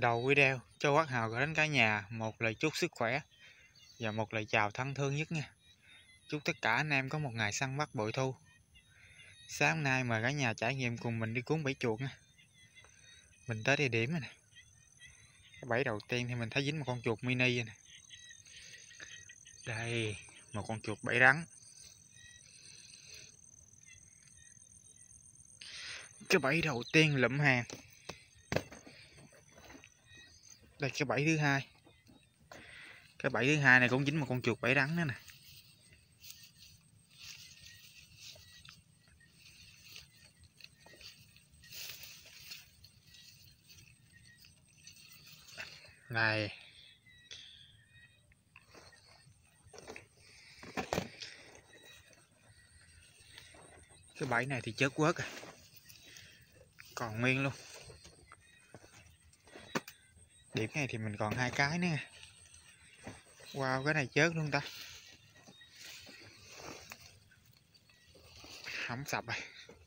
Đầu video cho Quát Hào gửi đến cả nhà một lời chúc sức khỏe và một lời chào thân thương nhất nha. Chúc tất cả anh em có một ngày săn bắt bội thu. Sáng nay mời cả nhà trải nghiệm cùng mình đi cuốn bẫy chuột nha. Mình tới địa điểm rồi nè. Cái bẫy đầu tiên thì mình thấy dính một con chuột mini rồi nè. Đây, một con chuột bẫy rắn. Cái bẫy đầu tiên lụm hàng. Đây cái bẫy thứ hai. Cái bẫy thứ hai này cũng dính một con chuột bẫy rắn nữa nè. Này. Cái bẫy này thì chớt quớt à. Còn nguyên luôn. Điểm này thì mình còn 2 cái nữa nha. Wow, cái này chớt luôn ta. Không sập rồi.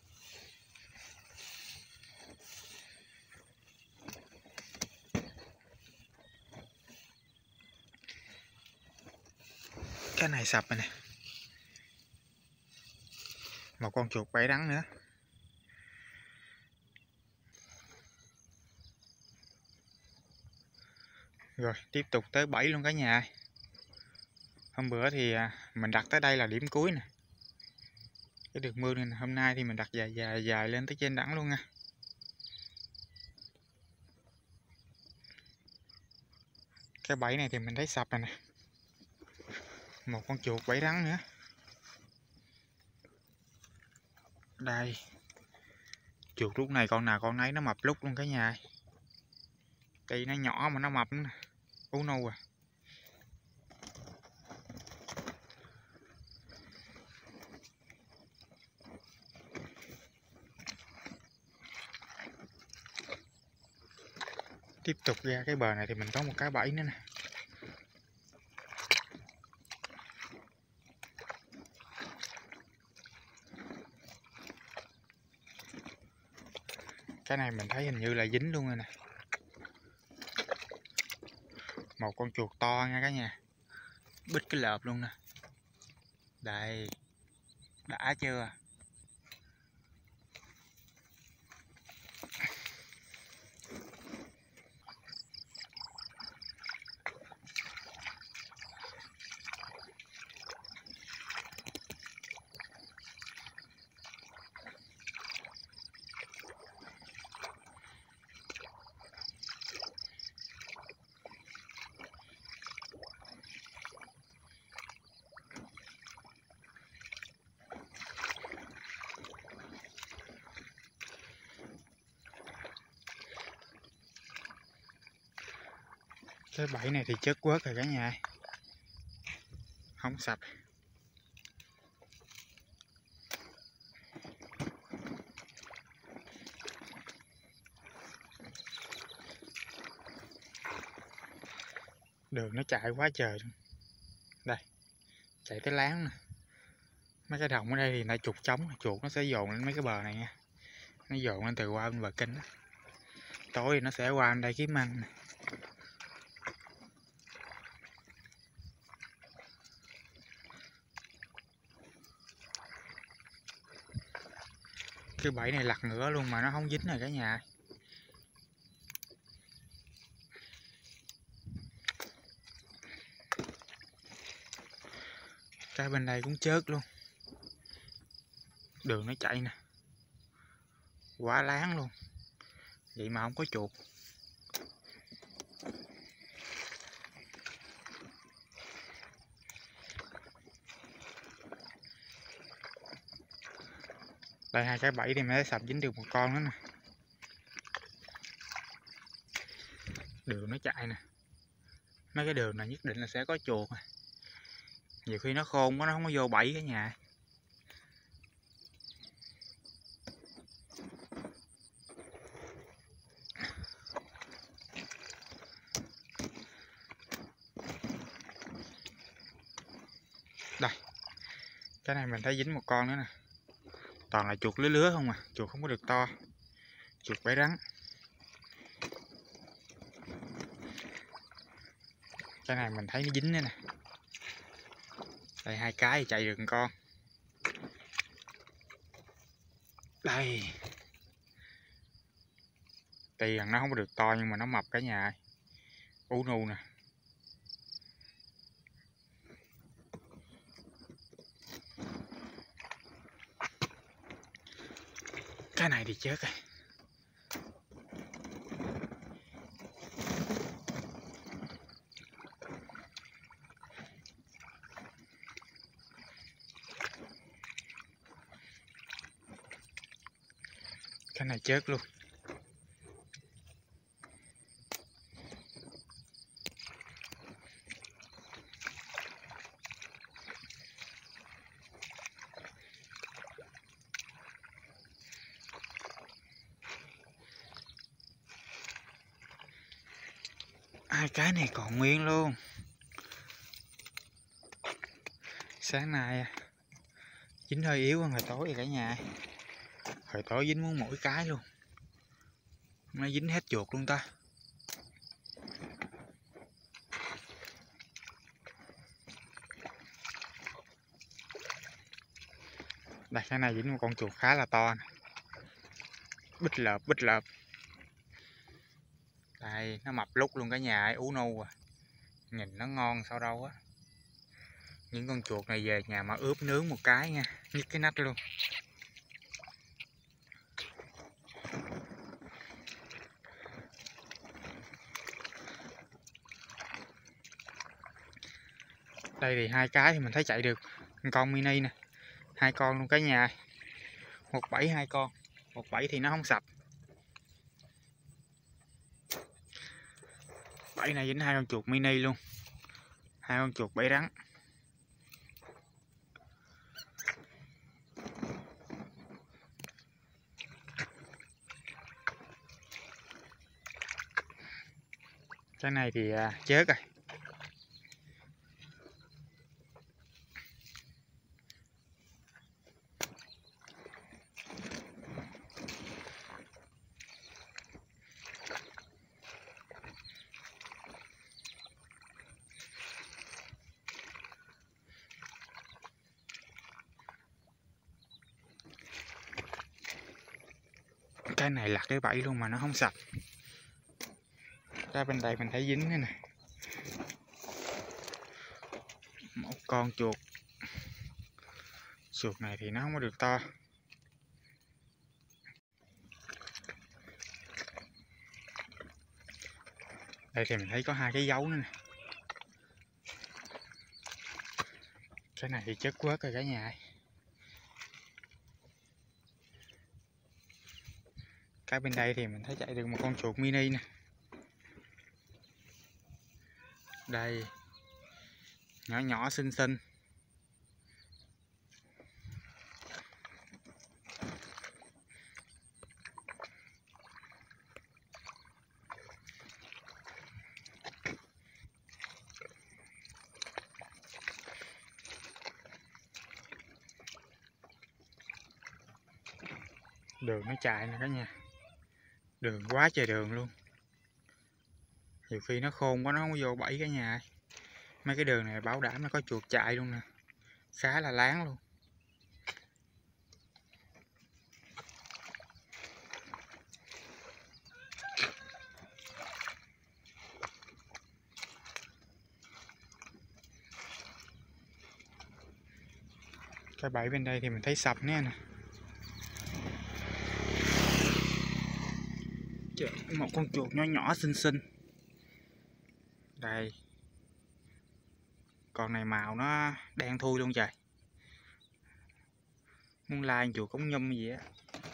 Cái này sập rồi nè. Một con chuột bẫy rắn nữa. Rồi tiếp tục tới bẫy luôn cả nhà. Hôm bữa thì mình đặt tới đây là điểm cuối nè. Cái đường mưa này hôm nay thì mình đặt dài lên tới trên đẳng luôn nha. Cái bẫy này thì mình thấy sập rồi nè. Một con chuột bẫy rắn nữa. Đây. Chuột lúc này con nào con nấy nó mập lúc luôn cả nhà. Cây nó nhỏ mà nó mập nữa nè. Ú nâu à. Tiếp tục ra cái bờ này thì mình có một cái bẫy nữa nè. Cái này mình thấy hình như là dính luôn rồi nè. Một con chuột to nha cả nhà. Bít cái lợp luôn nè. Đây. Đã chưa? Cái bẫy này thì chớt quớt rồi cả nhà. Không sạch. Đường nó chạy quá trời. Đây. Chạy tới láng nè. Mấy cái đồng ở đây thì lại chuột trống. Chuột nó sẽ dồn lên mấy cái bờ này nha. Nó dồn lên từ qua bên bờ kinh đó. Tối thì nó sẽ qua bên đây kiếm ăn nè. Cái bẫy này lặt ngửa luôn mà nó không dính rồi cả nhà. Cái bên đây cũng chớt luôn. Đường nó chạy nè. Quá láng luôn. Vậy mà không có chuột. Đây hai cái bẫy thì mới sập dính được một con nữa nè. Đường nó chạy nè. Mấy cái đường này nhất định là sẽ có chuột. Nhiều khi nó khôn quá nó không có vô bẫy cả nhà. Đây. Cái này mình thấy dính một con nữa nè. Toàn là chuột lứa không à. Chuột không có được to. Chuột bẫy rắn. Cái này mình thấy nó dính nữa nè. Đây 2 cái thì chạy được một con. Đây. Tuy rằng nó không có được to nhưng mà nó mập cả nhà. Ú nu nè. Cái này thì chết rồi. Cái này chết luôn. Hai cái này còn nguyên luôn. Sáng nay dính hơi yếu hơn hồi tối vậy cả nhà. Hồi tối dính muốn mỗi cái luôn. Nó dính hết chuột luôn ta. Đây cái này dính một con chuột khá là to nè. Bích lợp. Đây nó mập lúc luôn cả nhà ấy, ú nu à. Nhìn nó ngon sao đâu á. Những con chuột này về nhà mà ướp nướng một cái nha, nhức cái nách luôn. Đây thì 2 cái thì mình thấy chạy được. Một con mini nè, 2 con luôn cả nhà. 17 2 con. 17 thì nó không sạch. 7 này dính 2 con chuột mini luôn. 2 con chuột bẫy rắn. Cái này thì chết rồi. Cái này lặt cái bẫy luôn mà nó không sạch. Cái bên đây mình thấy dính thế này. Một con chuột. Chuột này thì nó không có được to. Đây thì mình thấy có 2 cái dấu nữa nè. Cái này thì chất quớt rồi cả nhà. Cái bên đây thì mình thấy chạy được một con chuột mini nè. Đây. Nhỏ nhỏ xinh xinh. Đường nó chạy nè cả nhà. Đường quá trời đường luôn. Nhiều khi nó khôn quá nó không có vô bẫy cả nhà. Mấy cái đường này bảo đảm nó có chuột chạy luôn nè. Khá là láng luôn. Cái bẫy bên đây thì mình thấy sập nè. Một con chuột nhỏ nhỏ xinh xinh. Đây. Con này màu nó đen thui luôn trời. Muốn lai chuột cống nhum gì á.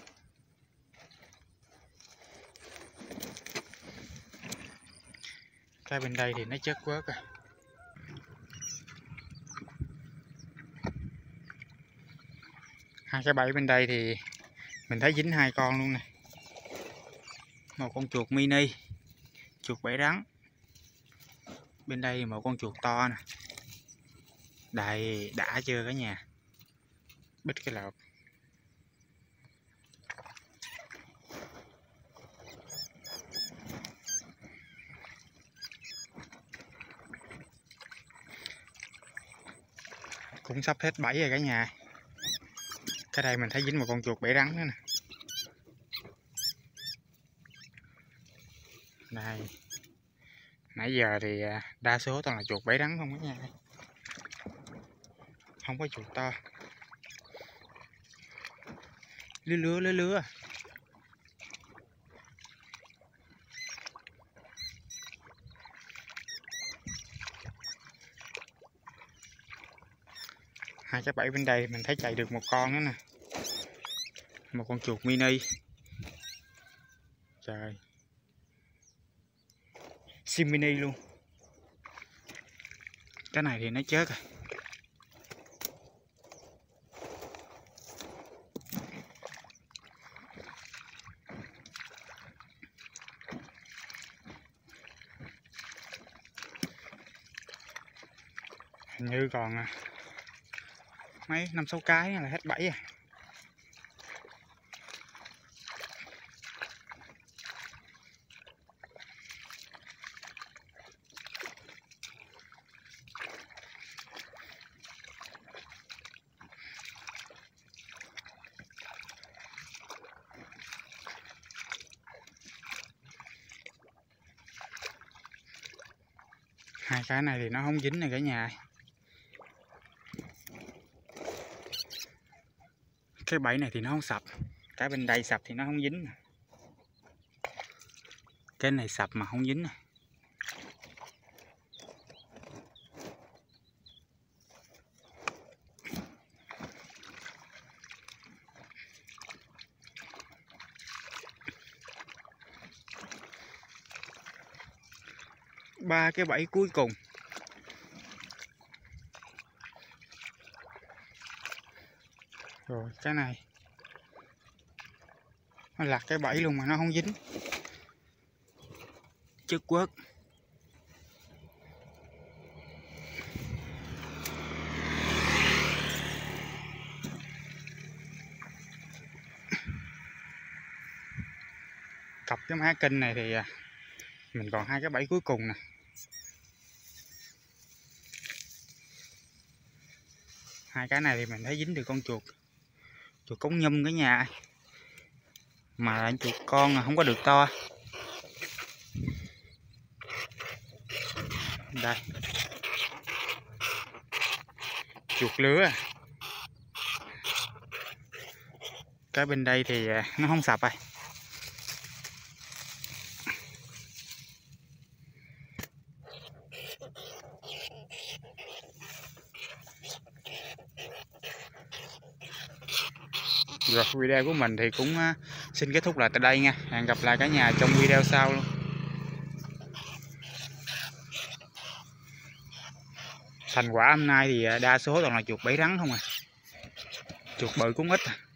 Cái bên đây thì nó chất quớt rồi. Hai cái bẫy bên đây thì mình thấy dính 2 con luôn nè. Một con chuột mini, chuột bẫy rắn. Bên đây thì một con chuột to nè. Đây, đã chưa cả nhà. Bích cái lợp. cũng sắp hết bẫy rồi cả nhà. Cái đây mình thấy dính một con chuột bẫy rắn nữa nè. Đây. Nãy giờ thì đa số toàn là chuột bẫy rắn không cả nhà. Không có chuột to. Lứa. Hai cái bẫy bên đây mình thấy chạy được một con nữa nè. Một con chuột mini. Trời. Sim mini luôn. Cái này thì nó chết rồi. Hình như còn mấy 5-6 cái là hết bẫy à. Hai cái này thì nó không dính này cả nhà. Cái bẫy này thì nó không sập. Cái bên đây sập thì nó không dính. Cái này sập mà không dính. Ba cái bẫy cuối cùng. Rồi cái này nó lặt cái bẫy luôn mà nó không dính. Chất quất. Cặp cái má kinh này thì mình còn hai cái bẫy cuối cùng nè. Hai cái này thì mình thấy dính được con chuột cống nhum cả nhà. Mà chuột con là không có được to. Đây. Chuột lứa. Cái bên đây thì nó không sập rồi. Rồi video của mình thì cũng xin kết thúc lại tại đây nha. Hẹn gặp lại cả nhà trong video sau luôn. Thành quả hôm nay thì đa số toàn là chuột bẫy rắn không à. Chuột bự cũng ít à.